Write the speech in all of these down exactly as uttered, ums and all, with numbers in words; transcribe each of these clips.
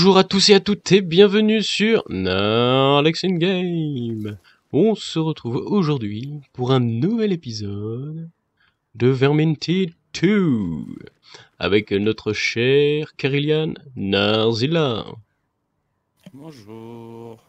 Bonjour à tous et à toutes et bienvenue sur Narlex in Game. On se retrouve aujourd'hui pour un nouvel épisode de Vermintide deux avec notre cher Carillian Narzilla. Bonjour.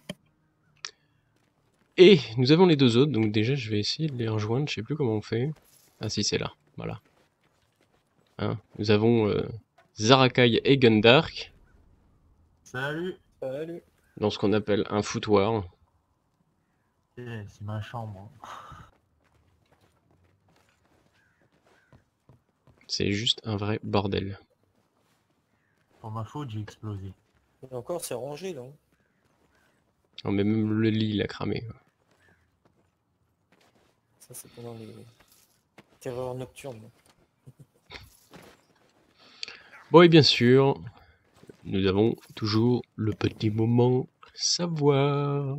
Et nous avons les deux autres, donc déjà je vais essayer de les rejoindre, je sais plus comment on fait. Ah si, c'est là, voilà. Hein, nous avons euh, Zarakai et Gundark. Salut. Salut. Dans ce qu'on appelle un foutoir. Eh, c'est ma chambre. C'est juste un vrai bordel. Pour ma faute, j'ai explosé. Et encore, c'est rangé là. Non, mais même le lit, il a cramé. Quoi. Ça, c'est pendant les terreurs nocturnes. Bon, et bien sûr, nous avons toujours le petit moment savoir.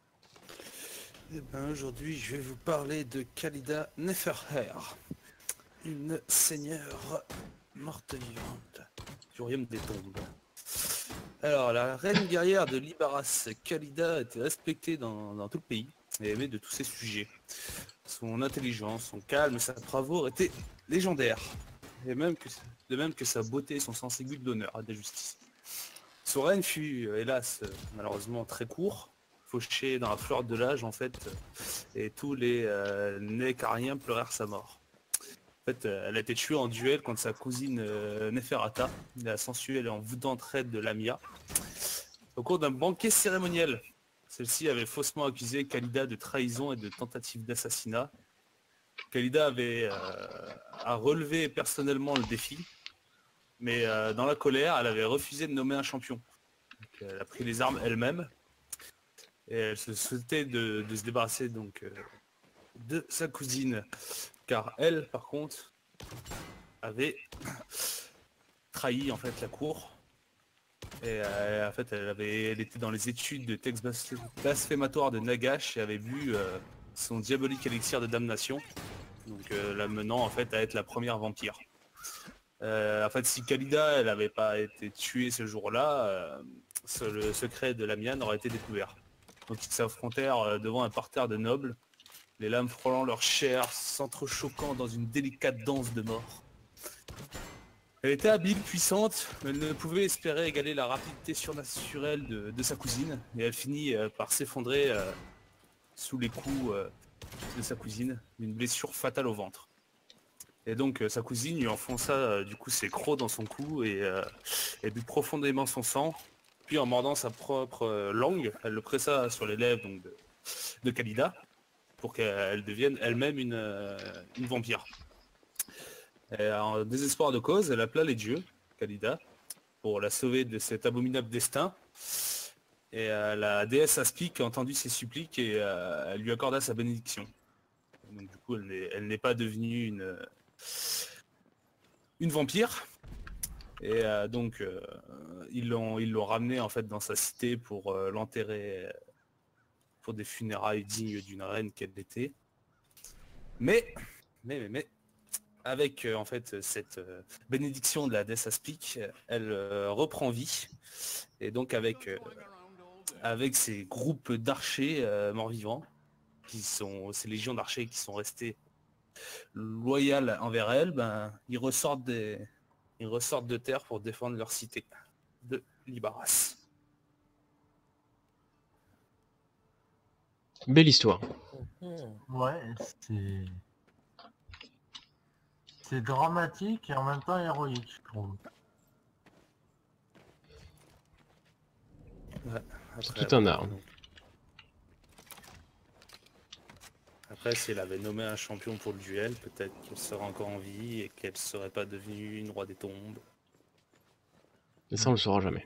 Eh ben, aujourd'hui, je vais vous parler de Khalida Neferher, une seigneur morte vivante du royaume des tombes. Alors, la reine guerrière de Libaras, Khalida, était respectée dans, dans tout le pays et aimée de tous ses sujets. Son intelligence, son calme et sa bravoure étaient légendaires, et même que, de même que sa beauté et son sens aigu de l'honneur et de la justice. Son règne fut, euh, hélas, euh, malheureusement très court, fauché dans la fleur de l'âge en fait, euh, et tous les euh, Nécariens pleurèrent sa mort. En fait, euh, elle a été tuée en duel contre sa cousine euh, Neferata, la sensuelle et envoûtante reine de Lamia, au cours d'un banquet cérémoniel. Celle-ci avait faussement accusé Khalida de trahison et de tentative d'assassinat. Khalida avait euh, à relever personnellement le défi, mais euh, dans la colère, elle avait refusé de nommer un champion. Donc, elle a pris les armes elle-même et elle se souhaitait de, de se débarrasser donc euh, de sa cousine, car elle, par contre, avait trahi en fait la cour. Et euh, en fait, elle avait, elle était dans les études de textes blasphématoires de Nagash et avait bu euh, son diabolique élixir de damnation, donc euh, la menant en fait à être la première vampire. Euh, en fait, si Khalida elle n'avait pas été tuée ce jour-là, euh, le secret de Lamian aurait été découvert. Donc ils s'affrontèrent euh, devant un parterre de nobles, les lames frôlant leur chair, s'entrechoquant dans une délicate danse de mort. Elle était habile, puissante, mais elle ne pouvait espérer égaler la rapidité surnaturelle de, de sa cousine, et elle finit euh, par s'effondrer euh, sous les coups euh, de sa cousine, d'une blessure fatale au ventre. Et donc euh, sa cousine lui enfonça euh, du coup ses crocs dans son cou et euh, elle but profondément son sang. Puis en mordant sa propre euh, langue, elle le pressa sur les lèvres donc, de, de Khalida pour qu'elle devienne elle-même une, euh, une vampire. Et en désespoir de cause, elle appela les dieux, Khalida, pour la sauver de cet abominable destin. Et euh, la déesse Aspic a entendu ses suppliques et euh, elle lui accorda sa bénédiction. Donc du coup, elle n'est pas devenue une, une vampire. Et euh, donc euh, ils l'ont ils l'ont ramené en fait dans sa cité pour euh, l'enterrer pour des funérailles dignes d'une reine qu'elle était. Mais mais mais, mais avec euh, en fait cette euh, bénédiction de la déesse Aspic, elle euh, reprend vie et donc avec euh, avec ces groupes d'archers euh, morts-vivants qui sont ces légions d'archers qui sont restés loyales envers elle, ben ils ressortent des ils ressortent de terre pour défendre leur cité de Libaras. Belle histoire. Ouais, c'est... C'est dramatique et en même temps héroïque, je trouve. Ouais, C'est après, tout un voilà, art. donc. Après, si elle avait nommé un champion pour le duel, peut-être qu'elle serait encore en vie et qu'elle serait pas devenue une roi des tombes. Et ça, on le saura jamais.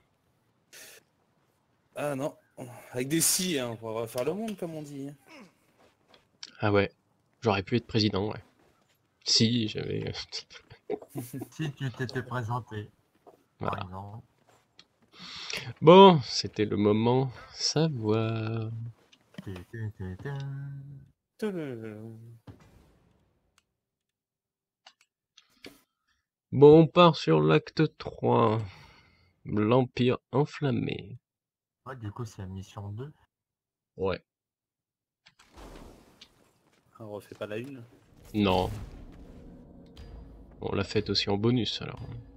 Ah non, avec des si, hein, on pourra refaire le monde comme on dit. Ah ouais, j'aurais pu être président, ouais. Si, j'avais... Si tu t'étais présenté, par Voilà. exemple. Bon, c'était le moment savoir. Bon, on part sur l'acte trois. L'Empire enflammé. Ouais, du coup, c'est la mission deux. Ouais. On refait pas la une. Non. On l'a faite aussi en bonus alors.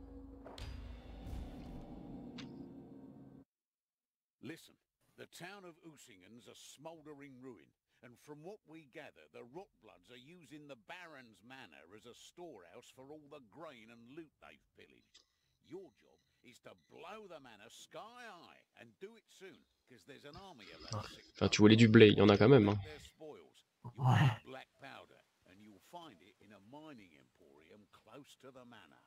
Listen, the town of Usingen's a smouldering ruin, and from what we gather, the Rotbloods are using the Baron's Manor as a storehouse for all the grain and loot they've pillaged. Your job is to blow the manor sky high, and do it soon, because there's an army of us. Enfin, tu voulais du blé, il y en a quand même. Hein. Their spoils. You Ouais. need black powder, and you'll find it in a mining emporium close to the manor.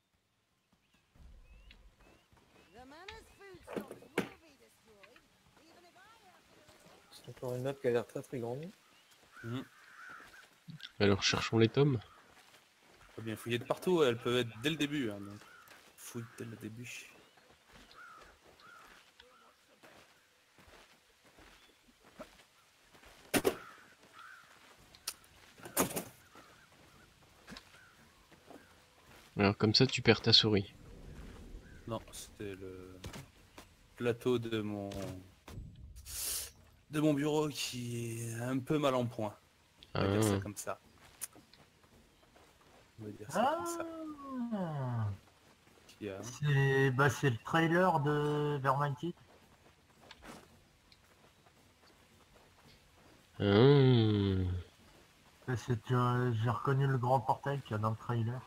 The manor's food stocks will be destroyed, even if I have to. C'est encore une map qui a l'air très très grande. Alors cherchons les tomes. Faut bien fouiller de partout, elles peuvent être dès le début. Hein, donc. Fouille dès le début. Alors comme ça tu perds ta souris. Non, c'était le plateau de mon de mon bureau qui est un peu mal en point. On va dire ça Ah. comme ça. On va dire ça comme ça. Ah, Qui a... c'est bah, c'est le trailer de Vermintide. Ah. C'est euh, j'ai reconnu le grand portail qu'il y a dans le trailer.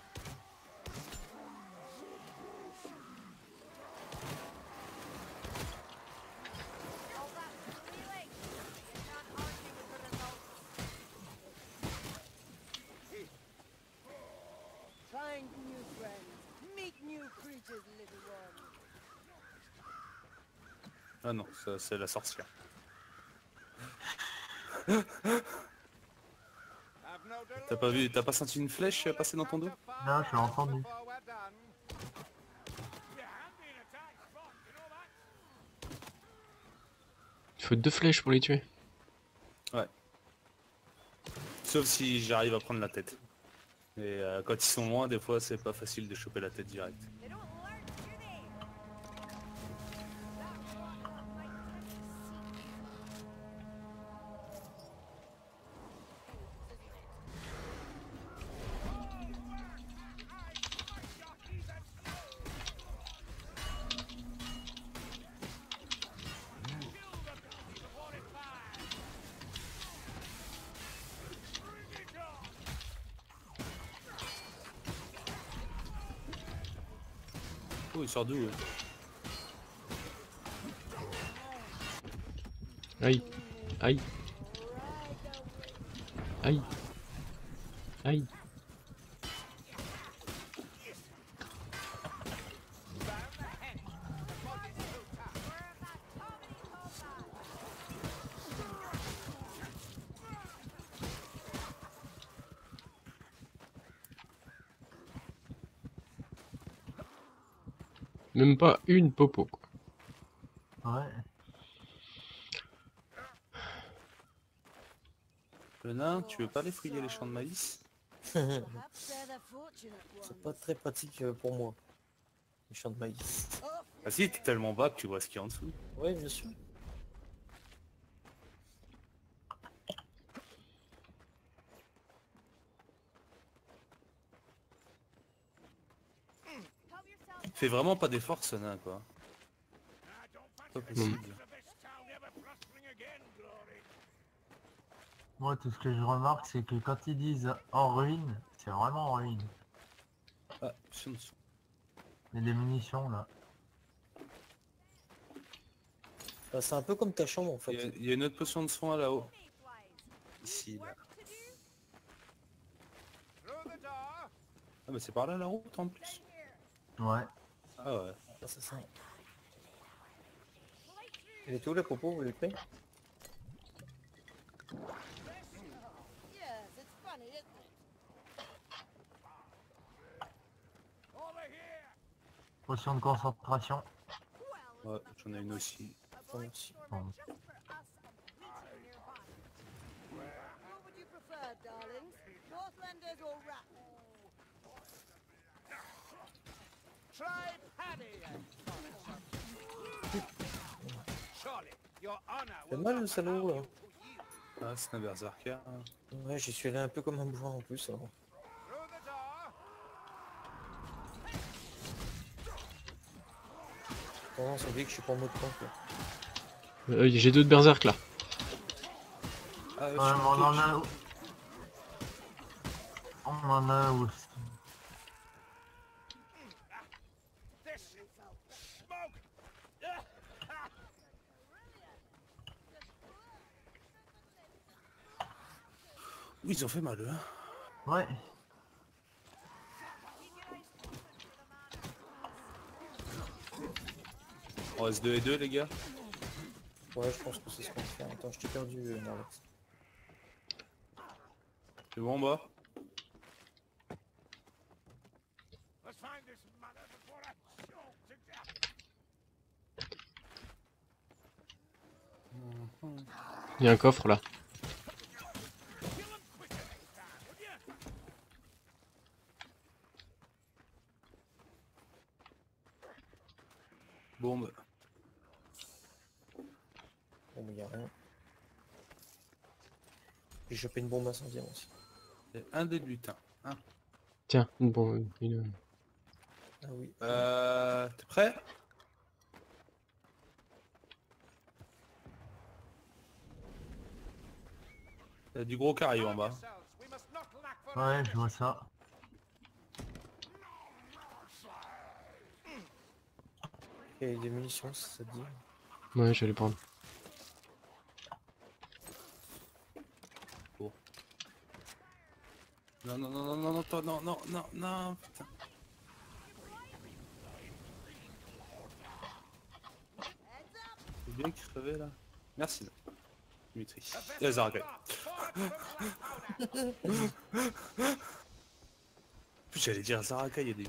Find new friends, meet new creatures, little one. Ah non, ça c'est la sorcière. T'as pas vu, t'as pas senti une flèche passer dans ton dos? Là, je l'ai entendu. Il faut deux flèches pour les tuer. Sauf si j'arrive à prendre la tête. Et euh, quand ils sont loin, des fois c'est pas facile de choper la tête direct. They don't learn, do they? That's what I like to see. Oh, il sort d'où? Ouais. Aïe. Aïe. Aïe. Aïe. Même pas une popo, quoi. Ouais. Le nain, tu veux pas aller fouiller les champs de maïs? Perhaps they're the fortunate C'est ones. pas très pratique euh, pour moi. Les champs de maïs. Oh, Ah si, t'es tellement bas que tu vois ce qu'il y a en dessous. Ouais, bien sûr. help yourself. Fais vraiment pas d'effort ce nain quoi. Pas possible. Moi, tout ce que je remarque, c'est que quand ils disent en ruine, c'est vraiment en ruine. Ah, sur dessous. Il y a des munitions là. Bah, c'est un peu comme ta chambre en Il y, a, fait. il y a une autre potion de soin là-haut. Mayflies. Ici, là. Work to do? Ah bah c'est par là la route en plus. Ouais. Ah ouais. Ah, c'est ça. Il est où la popo, vous l'avez pris? Yes, it's funny, isn't it? Potion de concentration. Well, Ouais, j'en ai une aussi. a bright merci. storm Bon. just for us and plenty nearby. What would you prefer, darlings? Northlanders or rats? Try Paddy and fait mal le salaud là. Ah, c'est un berserker. hein. Ouais, j'y suis allé un peu comme un bourrin en plus alors. Non, ça dit que je suis pas en mode tank là. Euh, J'ai d'autres berserk là. Ah, je Ouais, suis mais on ok, en je- a... On en a aussi. Oui, ils ont fait mal, eux, hein. Ouais. On reste deux et deux, les gars. Ouais, je pense que c'est ce qu'on va faire. Attends, je t'ai perdu, euh, Narlex. C'est bon, bah. Il y a un coffre là. Bombe. Bon, mais y a rien. J'ai chopé une bombe incendiaire aussi. Et un des lutins. Hein. Tiens, bon, une... Ah oui. Euh... T'es prêt? Il y a du gros carré en bas. Ouais, je vois ça. Il y a des munitions, si ça te dit. Ouais, je vais les prendre. Non, non, non, non, non, non, toi, non, non, non, non, putain. C'est bien qu'il crevait là. Merci. là. Dimitri. Et Zargay. J'allais dire Zaraka, il y a des...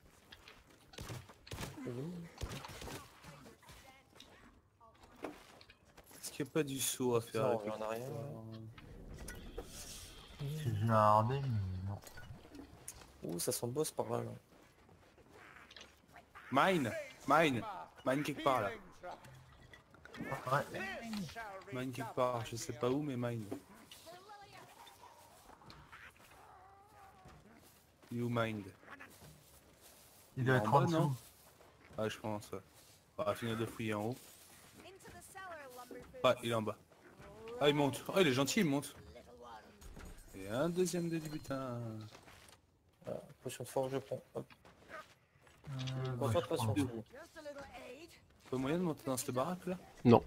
Est-ce qu'il n'y a pas du saut à faire Ça, on avec revient en arrière. Si je l'ai hardé, mais non. Ouh, ça sent le boss par là. là. Mine Mine Mine quelque part là. Ouais. Mine quelque part, je sais pas où, mais mine. You mind. Il doit En être bas, en dessous. non? Ah, je pense, ouais. On va finir de fouiller en haut. Ah, il est en bas. Ah, il monte. Oh, il est gentil, il monte. Et un deuxième de débutant. Ah, potion de force, je prends. Hop. Euh, bah, Concentration, je c'est prends. bon. Just a little aid. Pas moyen de monter dans cette baraque là? Non.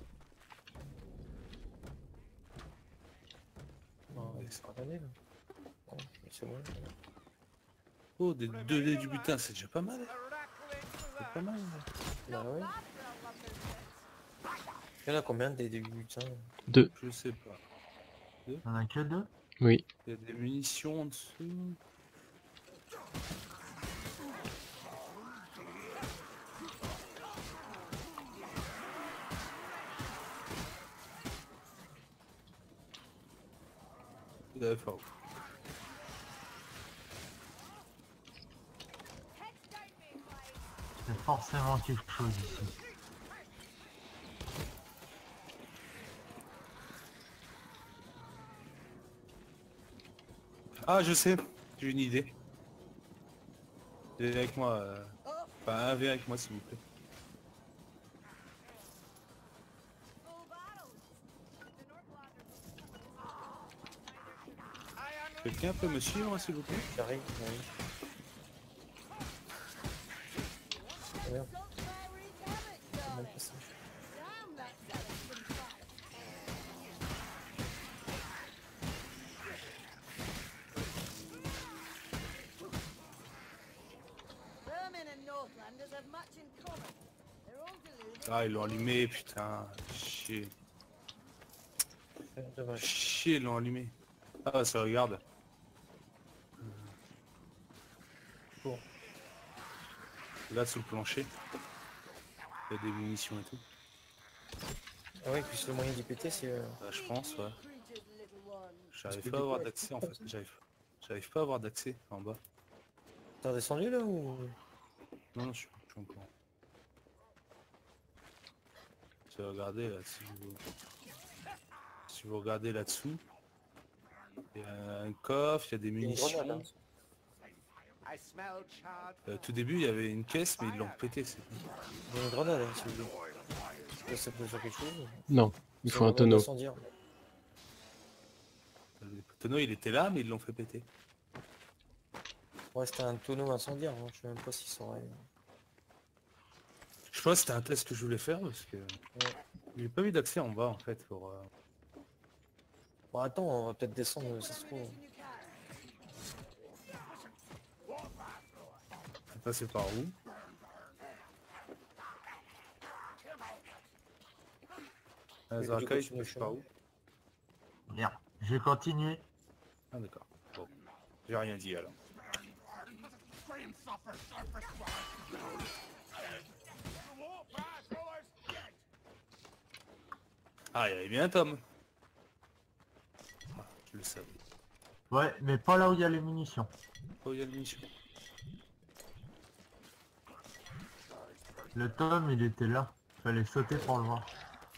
Non, il sera allé là. Bon, c'est bon. Oh, des deux dés du butin, c'est déjà pas mal. C'est pas mal. Bah ouais. Il y en a combien des débuts ça? Deux. Je sais pas. Il y en a que deux. Oui. Il y a des munitions en dessous. D'accord. C'est forcément quelque chose ici. Ah, je sais, j'ai une idée. Venez avec moi. Euh... Enfin, viens avec moi s'il vous plaît. Quelqu'un peut me suivre s'il vous plaît? J'arrive, j'arrive. Merde, c'est mal passé. Damn, that settles some fight. Vermin and Northlanders have much in common. They're all deluded. Ah, ils l'ont allumé, putain. Chier. Euh, Dommage. Chier, ils l'ont allumé. Ah, ça regarde. Bon. Là, sous le plancher. Il y a des munitions et tout. Ah ouais, puis le moyen d'y péter, c'est... Euh... Là, je pense, ouais. Creatures, little ones. J'arrive que pas à du avoir coup, d'accès en fait. J'arrive. J'arrive pas à avoir d'accès en bas. T'es redescendu là ou... Non, non, je suis, je suis encore. Si vous regardez là, si vous, si vous regardez là-dessous, il y a un coffre, il y a des Il y a une grenade. munitions. Hein. Euh, tout début, il y avait une caisse, mais ils l'ont pété. C'est tout. Il y a une grenade, hein, si vous voulez. Ça, ça peut faire quelque chose. Non, il C'est faut un grenade tonneau. incendiaire. Le tonneau, il était là, mais ils l'ont fait péter. Ouais, c'était un tonneau incendiaire. Hein. Je sais même pas s'il saurait. Je pense que c'était un test que je voulais faire parce que j'ai pas eu d'accès en bas en fait pour. euh, Bon, attends, on va peut-être descendre, ça se trouve. passer par où. Mais Les arcailles, du tu coup, tu passes par où? Merde. Je vais continuer. Ah d'accord. Bon. J'ai rien dit alors. Ah, il y avait bien Tom. Ah, je le savais. Ouais, mais pas là où il y a les munitions. Oh, il y a le mission. Le Tom, il était là. Fallait sauter pour le voir.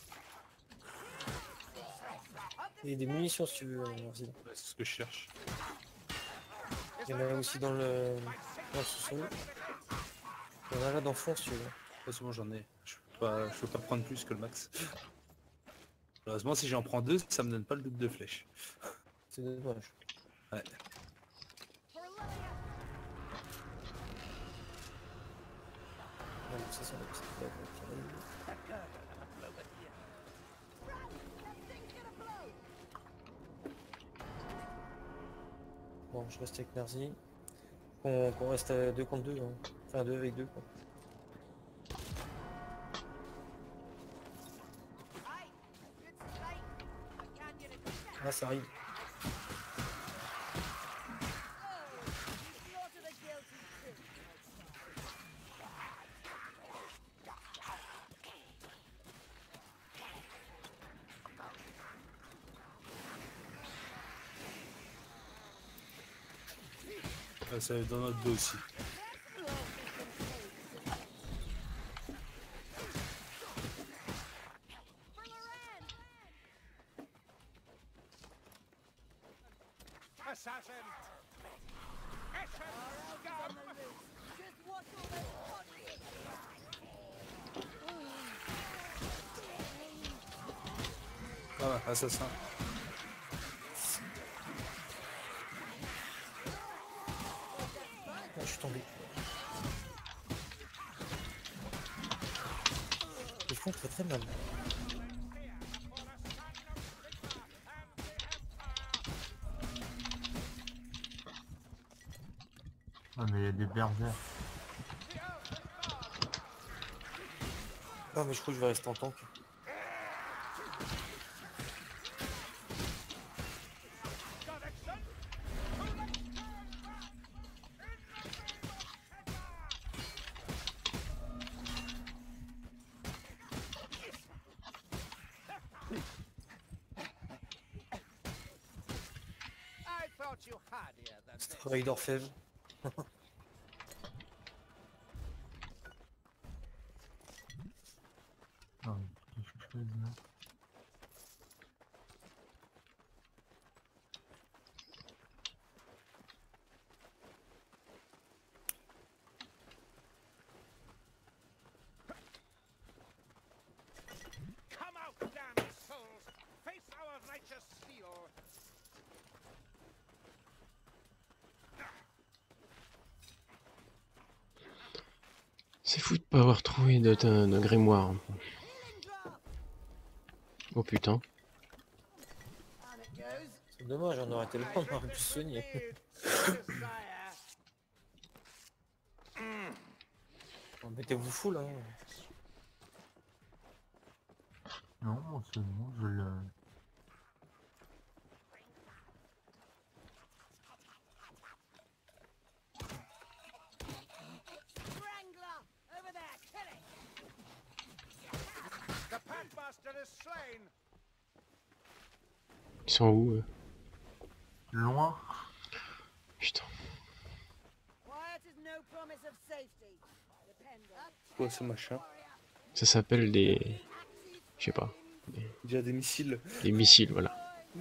Il y a des munitions si tu veux, euh, merci. Ouais, c'est ce que je cherche. Il y en a aussi dans le, dans le sous-sol. Il y en a là dans le fond si tu veux. Ouais, c'est bon, j'en ai. Je peux pas, je peux pas prendre plus que le max. Heureusement, si j'en prends deux, ça me donne pas le double de flèche. C'est dommage. Ouais. Ouais, ça, c'est la petite bague qui arrive. Bon, je reste avec Narzi. Qu'on qu'on reste à deux contre deux. Hein. Enfin, deux avec deux. Quoi. Ah, ça arrive. Ah, ça va être dans notre dos aussi. Ah, assassin. Ah, je suis tombé. Ils font très très mal. Ah, mais il y a des berserkers. Ah, mais je crois que je vais rester en tank. C'est travail d'orfèvre. Ah, mais qu'est-ce que je fais là? Come out, damned souls! Face our righteous steel! C'est fou de pas avoir trouvé de, de, de grimoire. Oh putain. C'est dommage, on aurait été là, on aurait pu se soigner. Bon, mettez-vous full, hein. Non, bon, c'est bon, je le... The Pathmaster is slain! Ils sont où eux? Loin. Putain. Quiet is no promise of safety. Depend on it. Quoi ce machin? Ça s'appelle des... Je sais pas. Il y a des missiles. Des missiles, voilà.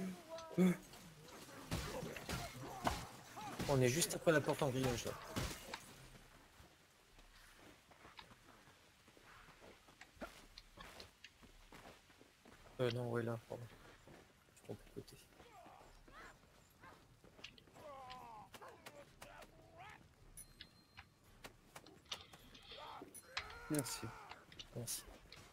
On est juste après la porte en grillage là. Euh non, ouais là, pardon. Je trompe de côté. Merci. Merci.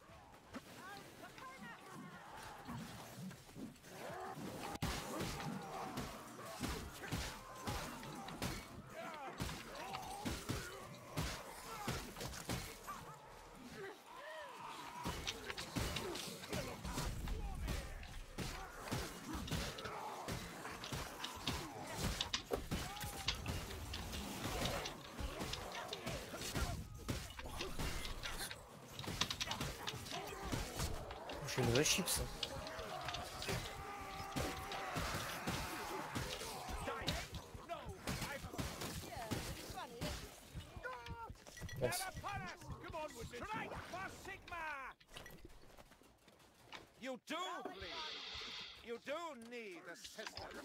J'ai une vraie chips. Merci. You do bleed. You do need a sister.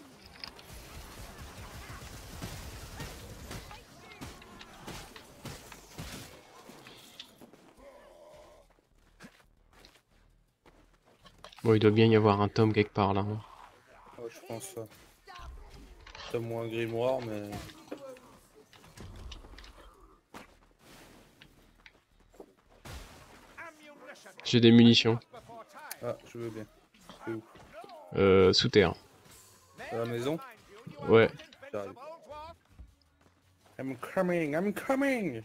Bon, il doit bien y avoir un tome quelque part là. hein. Ouais, je pense ça. C'est moins grimoire, mais... J'ai des munitions. Ah, je veux bien. C'est où? Euh, sous terre. À la maison? Ouais. J'arrive. I'm coming, I'm coming!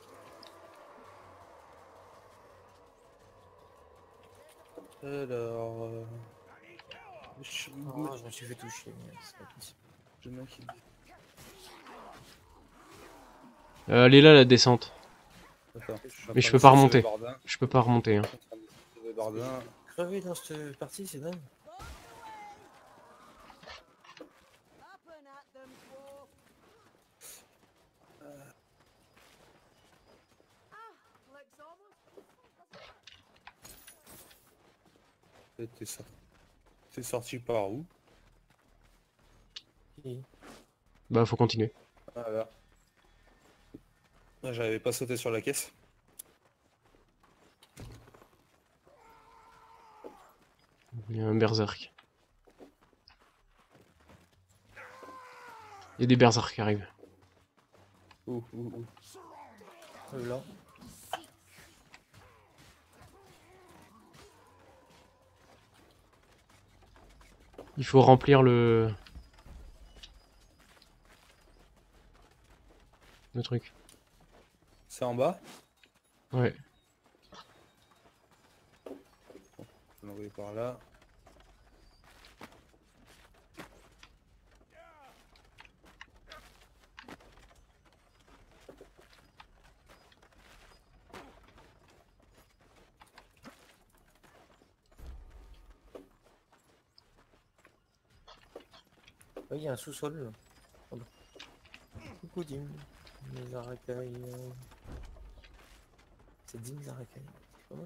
Alors... Euh... Je... Oh, je me suis fait toucher, mais c'est pas possible. Je m'inquiète. Euh, elle est là la descente. Attends, je suis en Mais train je de peux pas sauver remonter. Bardin. Je peux pas remonter. Hein. Je suis en train de sauver Bardin. Crevé dans cette partie, c'est dingue. Open at them, dwarf. Ah, looks almost. T'es sorti. T'es sorti par où? Et... Bah, faut continuer. Ah là. Ah, j'avais pas sauté sur la caisse. Il y a un berserk. Il y a des berserks qui arrivent. Ouh, ouh, ouh. Euh, là. Il faut remplir le... Le truc. C'est en bas? Ouais. Je vais l'envoyer par là. Oui, il y a un sous-sol là. Pardon. Coucou Dim. Les aracailles. euh, C'est Dim les aracailles. C'est pas mal.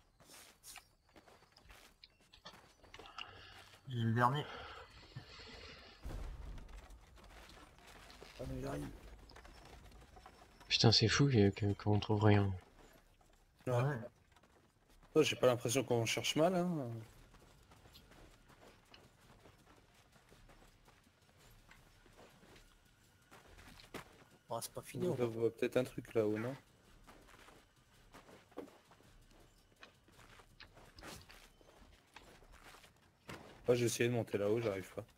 J'ai le dernier. Ah mais j'arrive. Putain, c'est fou que- que- qu'on trouve rien. Ouais. Ouais. Oh, j'ai pas l'impression qu'on cherche mal, hein. Oh, c'est pas fini. On on va- voit peut-être un truc là-haut, non? Moi j'ai essayé de monter là-haut, j'arrive pas.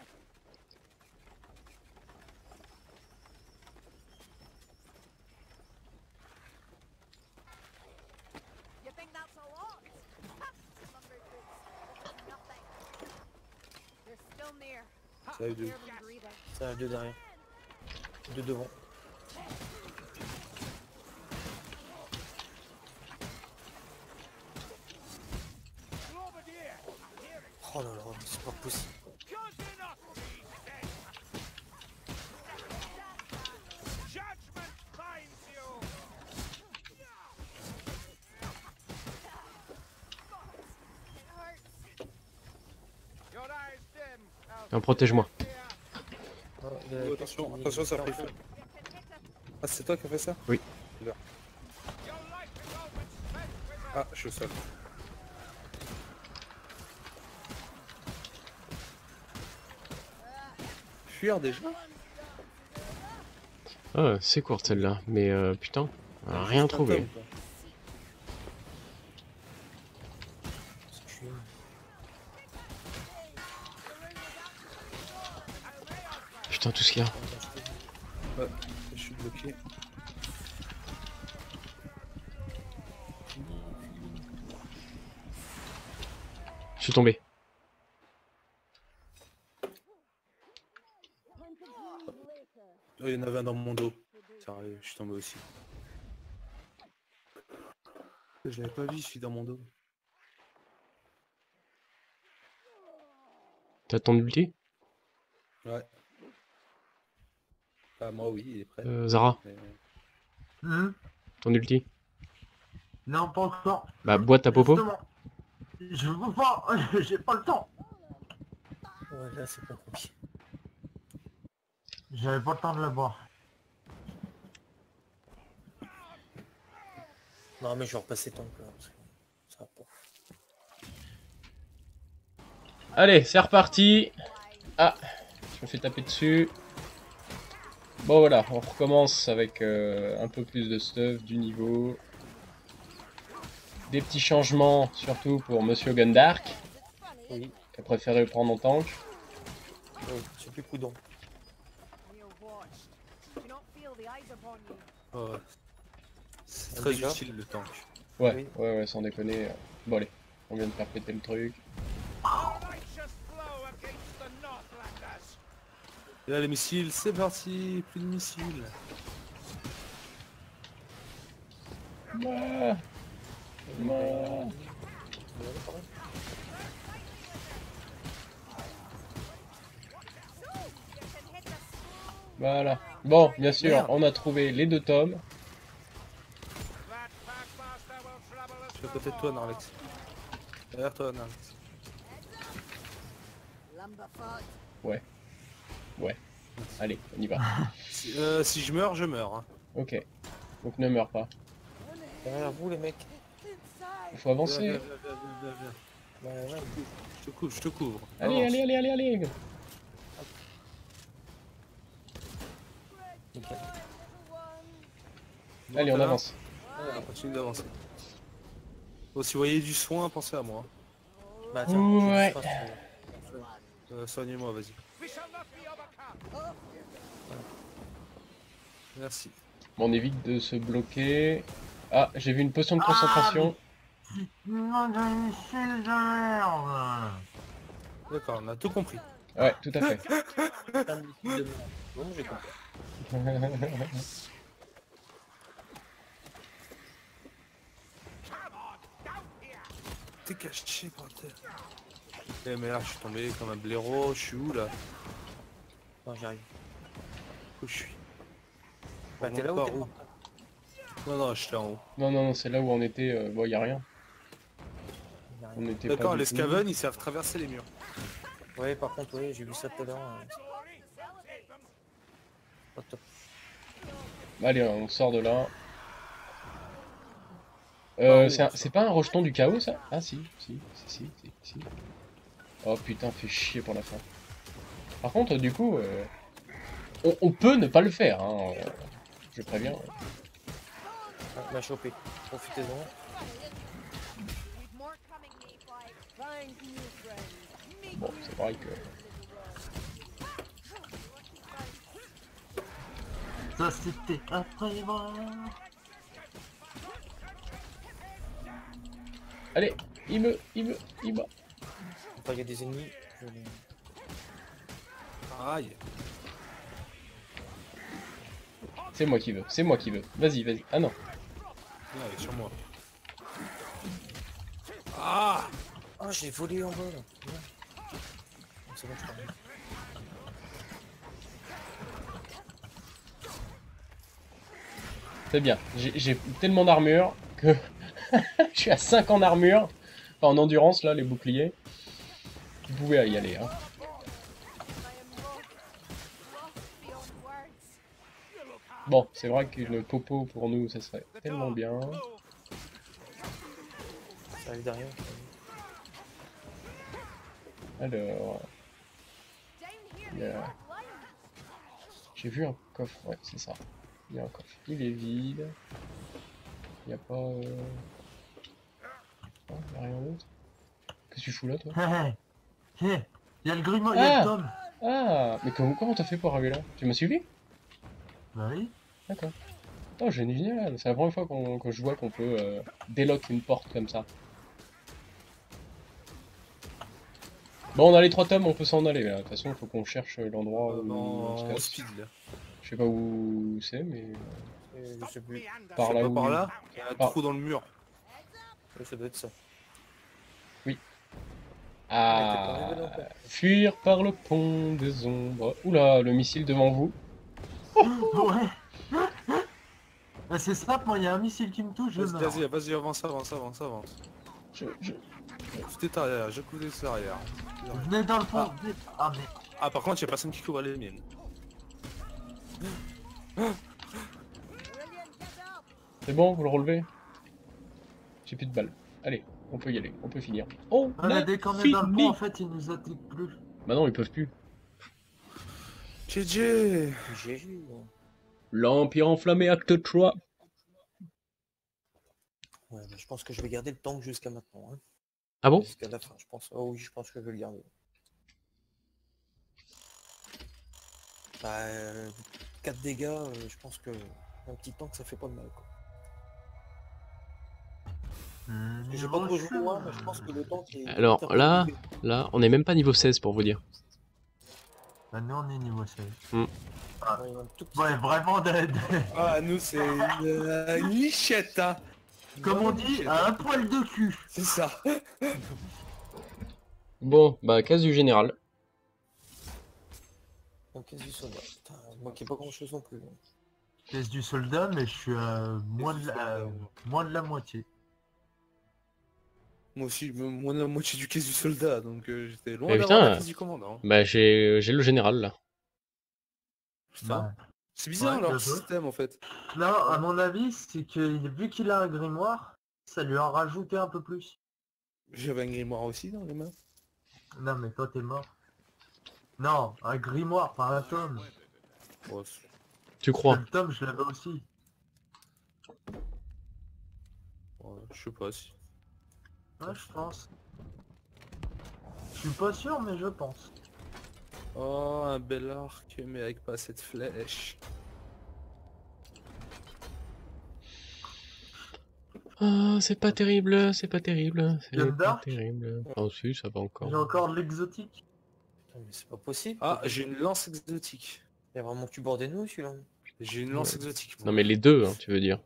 You think that's a lot? Lumber goods. Nothing. They're still near. Ça eu deux. Hear them breathing. Ça a deux derrière. Deux devant. Oh là là, mais c'est pas possible. Non, protège-moi. Oh, le- Oh, attention, attention, ça fait feu. Ah, c'est toi qui as fait ça? Oui. Là. Ah, je suis au sol. Fuir déjà? Ah, c'est court celle-là, mais euh, putain, on a rien Juste un trouvé. tome, quoi. Je suis- Putain, tout ce qu'il y a. Ouais, je suis bloqué. Je suis tombé. Oh, il y en avait un dans mon dos. Sérieux, je suis tombé aussi. Je l'avais pas vu, je suis dans mon dos. T'as ton ulti? Ouais. Ah, moi oui, il est prêt. Euh, Zara, Mais... Hmm. ton ulti? Non, pas encore. Bah, bois ta popo. Justement. Je veux pas, j'ai pas le temps. Ouais, là, c'est pas compliqué. J'avais pas le temps de la boire. Non, mais je vais repasser ton plat. Parce que ça va pas. Allez, c'est reparti. Ah, je me fais taper dessus. Bon voilà, on recommence avec euh, un peu plus de stuff, du niveau. Des petits changements, surtout pour Monsieur Gundark, Oui, qui a préféré le prendre en tank. oui, c'est plus prudent. You're watched. Do not feel the eyes upon you. Oh, ouais. C'est Un très dégât. utile le tank. Ouais, Oui. ouais, ouais, sans déconner. Bon allez, on vient de faire péter le truc. Et là les missiles, c'est parti, plus de missiles. Ah, ah. Voilà. Bon, bien sûr, Merde. on a trouvé les deux tomes. Je suis à côté de toi, Narlex. Derrière toi, Narlex. Lumberfoot. Ouais. Ouais. Allez, on y va. Si, euh, si je meurs, je meurs. Hein. Ok. Donc ne meurs pas. Derrière vous, les mecs. Il faut Viens, avancer. viens, viens, viens, viens, viens. Ouais, ouais. Je te couvre, je te couvre. Allez, Avance. allez, allez, allez, allez. Nickel. Bon, Allez, on t'as- avance. Ouais, on continue d'avancer. Bon, si vous voyez du soin, pensez à moi. Bah tiens, Ouais. je passe, euh, Euh, Soignez-moi, vas-y. Merci. Bon, on évite de se bloquer. Ah, j'ai vu une potion de concentration. Non, j'ai une missile de merde. D'accord, on a tout compris. Ouais, tout à fait. plein de missiles de merde. Bon, j'ai compris. T'es caché par terre. Eh mais là, je suis tombé comme un blaireau. Je suis où là? Non, j'arrive. Où je suis? Bah t'es là Par où t'es où? mort? Non, non, j'étais en haut. Non, non, non, c'est là où on était. Euh, bon, y a rien. Il y a rien. On était pas. D'accord, du les tout. Skaven, ils savent traverser les murs. Ouais, par contre, ouais, j'ai vu ça tout à l'heure. euh, Pas top. Allez, on sort de là. Euh, c'est un- c'est pas un rejeton du chaos, ça? Ah, si, si, si, si, si, si. Oh putain, fait chier pour la fin. Par contre, du coup, euh, on, on peut ne pas le faire, hein. euh, Je préviens. Ah, m'a chopé. Profitez-en. We've more coming, Mayfly. Thank you, friend. Bon, c'est pareil que. Ça c'était après voir. Allez, il me, il me, il me. Enfin, il y a des ennemis. Je les... Aïe. C'est moi qui veux, c'est moi qui veux. Vas-y, vas-y. Ah non. Non, il est sur moi. Ah! Ah, j'ai volé en bas là. Merde. Bon, c'est bon, je t'arrive. C'est bien. J'ai j'ai tellement d'armure que je suis à cinq en armure. Enfin, en endurance, là, les boucliers. Vous pouvez y aller, hein. Bon, c'est vrai qu'une popo pour nous, ça serait tellement bien. Ça arrive derrière. Alors, Down here il y they a- are blind. j'ai vu un coffre, ouais, c'est ça. Il y a un coffre, il est vide. Il n'y a pas... Euh... Oh, il n'y a rien d'autre. Qu'est-ce que tu fous là, toi? Hé hé hé, il y a le grimoire, il y a Ah le tome. Ah, mais comment comment t'as fait pour arriver là? Tu m'as suivi? Bah oui. D'accord. Oh, génial, c'est la première fois qu'on que je vois qu'on peut euh, délock une porte comme ça. Bon, on a les trois tomes, on peut s'en aller là. De toute façon, il faut qu'on cherche l'endroit Euh, où on se en casse. speed là. Je sais pas où c'est, mais Euh, Je sais plus. par C'est là pas où... par là. Il y a un Par- trou dans le mur. Ouais, ça doit être ça. Ah, t'es pas arrivé là, en fait. fuir par le pont des ombres. Oula, le missile devant vous. Ouais. Bah, c'est simple, moi il y a un missile qui me touche, je Vas-y, meurs. vas-y, vas-y, avance, avance, avance, avance. Je, je... Tout est arrière, je couvre les arrière. Venez dans le pont, vite. Ah mais... Ah, par contre, il y a personne qui couvre les miennes. William, get up. C'est bon, vous le relevez? J'ai plus de balles. Allez, on peut y aller, on peut finir. Oh, Ah, mais a dès qu'on est dans le fini. pont, en fait, ils nous attaquent plus. Bah non, ils peuvent plus. G G. G G. Ouais, L'Empire enflammé, acte trois. bah, je pense que je vais garder le tank jusqu'à maintenant. Hein. Ah bon? Jusqu'à la fin, je pense. Oh oui, je pense que je vais le garder. Bah, euh, quatre dégâts, euh, je pense que un petit tank, ça fait pas de mal. Quoi. Euh, J'ai pas trop joué moi, mais je pense que le tank est... Alors est un peu là, occupé. là, on est même pas niveau seize pour vous dire. Bah nous on est niveau seize. Hmm. Ah. Ouais, il y a un tout petit- Ouais, vraiment d'aide. Ah, nous, c'est une, euh, une lichette, hein. Comme on Vraiment une dit, lichette. à un poil de cul. C'est ça. Bon, bah, case du général. Donc, qu'est-ce du soldat. Putain, moi qui ai pas grand chose non plus. hein. Caisse du soldat, mais je suis à moins de la, euh, moins de la moitié. Moi aussi, me- moins de la moitié du caisse du soldat, donc euh, j'étais loin Mais d'avoir putain. la caisse du commandant. Bah, j'ai j'ai le général là. Putain. Bah, C'est bizarre Ouais, leur bien joué. système en fait. non, à mon avis, c'est que vu qu'il a un grimoire, ça lui en rajouté un peu plus. J'avais un grimoire aussi dans les mains. Non, mais toi t'es mort. Non, un grimoire, pas un tome. Oh, c'est- Tu crois? Le tome, je l'avais aussi. ouais, je sais pas si. Ouais, je pense. Je suis pas sûr, mais je pense. Oh, un bel arc, mais avec pas assez de flèches. Ah, c'est pas terrible, c'est pas terrible, c'est Jeanne pas d'Arc terrible. Ah si, ça va J'ai encore. encore de l'exotique. Putain, mais c'est pas possible. Ah, j'ai une lance exotique. Il y a vraiment que tu bordais nous celui-là. J'ai une lance Ouais. exotique. moi. Non mais les deux, hein, tu veux dire.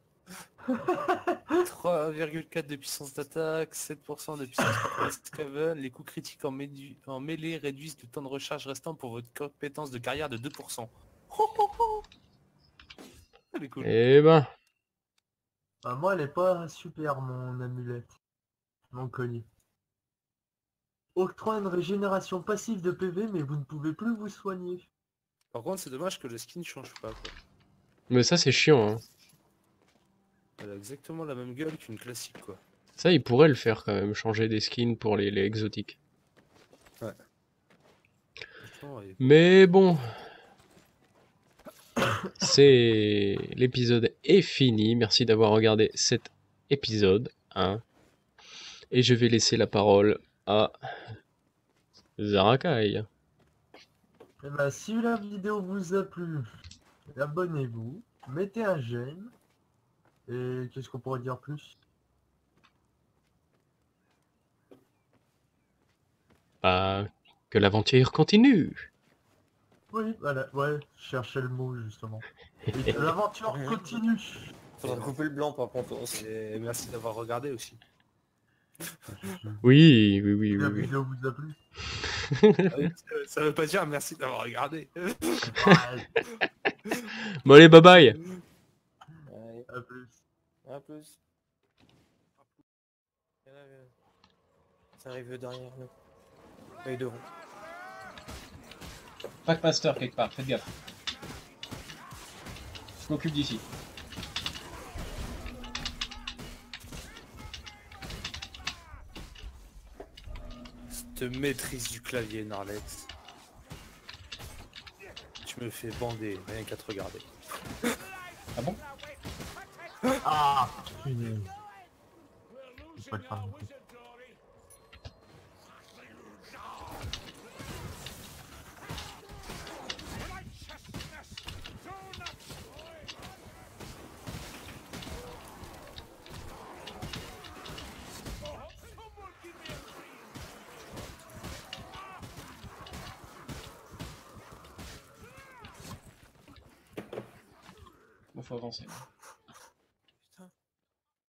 trois virgule quatre de puissance d'attaque, sept pour cent de puissance contre Skaven. Les coups critiques en, médu- en mêlée réduisent le temps de recharge restant pour votre compétence de carrière de deux pour cent. Oh, oh, oh. Elle est cool. Eh ben, Bah, moi, elle est pas super, mon amulette. Mon collier. Octroie une régénération passive de P V, mais vous ne pouvez plus vous soigner. Par contre, c'est dommage que le skin change pas. Quoi. mais ça c'est chiant, hein. Elle a exactement la même gueule qu'une classique, quoi. Ça, ils pourraient le faire quand même, changer des skins pour les, les exotiques. Franchement, elle est- Mais bon, c'est l'épisode est fini. Merci d'avoir regardé cet épisode, hein. Et je vais laisser la parole à Zarakai. Et bah, si la vidéo vous a plu, abonnez-vous, mettez un j'aime. Et qu'est-ce qu'on pourrait dire plus? Bah, que l'aventure continue. Oui, voilà, ouais, je cherchais le mot justement. Et que l'aventure continue. Faudra couper le blanc par contre. aussi. Et merci d'avoir regardé aussi. Oui, oui, oui, oui, La oui. vidéo vous a plu. Ça veut pas dire merci d'avoir regardé. Ouais, Bon allez, bye bye. Ouais, à plus. à plus. Il y en a, euh, Ça arrive derrière nous. Et devant. Packmaster quelque part, faites gaffe. Je m'occupe d'ici. Cette maîtrise du clavier, Narlex. Tu me fais bander, rien qu'à te regarder. Ah bon? Ah, punaise. C'est pas grave. Bon, faut avancer. Là.